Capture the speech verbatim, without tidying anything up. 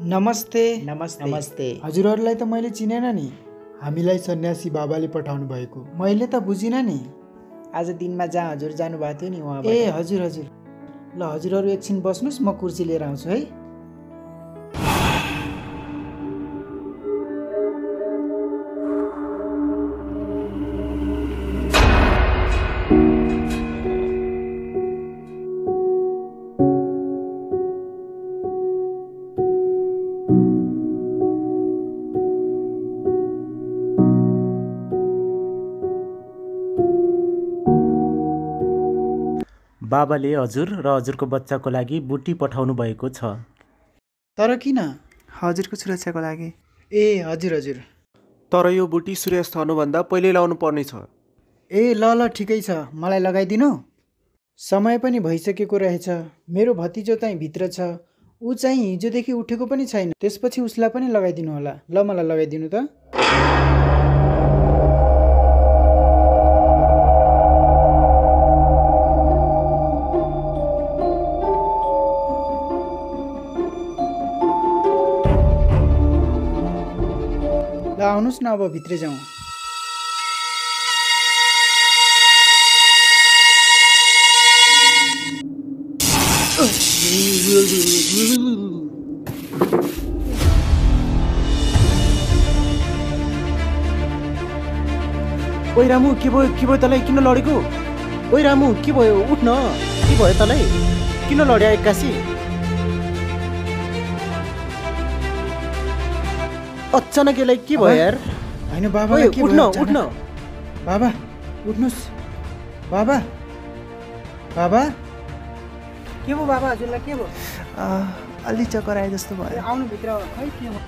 नमस्ते। नमस्ते नमस्ते। हजुरहरूलाई त मैले चिनेन नि। हामीलाई सन्यासी बाबाले पठाउनु भएको मैले त बुझिन नि। आज दिनमा जहाँ हजुर जानुभएको थियो नि उहाँ। ए हजुर हजुर। ल हजुरहरू एकछिन बस्नुहोस्, म कुर्सी लिएर आउँछु है। बाबाले हजुर र हजुरको बच्चाको लागि बुटी पठाउनु भएको छ। तर किन? हजुरको सुरक्षाको लागि। ए हजुर हजुर। तर यो बुटी सूर्यास्त हुनुभन्दा पहिले लाउनु पर्ने छ। ए ल ल ठिकै छ, मलाई लगाइदिनु। समय पनि भइसकेको रहेछ। मेरो भतिजो चाहिँ भित्र छ, ऊ चाहिँ हिजोदेखि उठेको पनि छैन। त्यसपछि उसलाई पनि लगाइदिनु होला। ल मलाई लगाइदिनु त। ल आउनुहोस् न, अब भित्र जाउँ। ओइ रामु, के भयो के भयो तँलाई? किन लडेको? ओइ रामु, के भयो? उठ न। के भयो तँलाई? किन लड्या एक्कासी? अचानक यसलाई के भयो यार? होइन बाबा, ओइ उठ न, उठ न। बाबा उठ्नुहोस्। बाबा बाबा के भयो बाबा, हजुरलाई के भयो? अलि चक्कर आए जस्तो भयो। आउनु भित्र। खै के हो?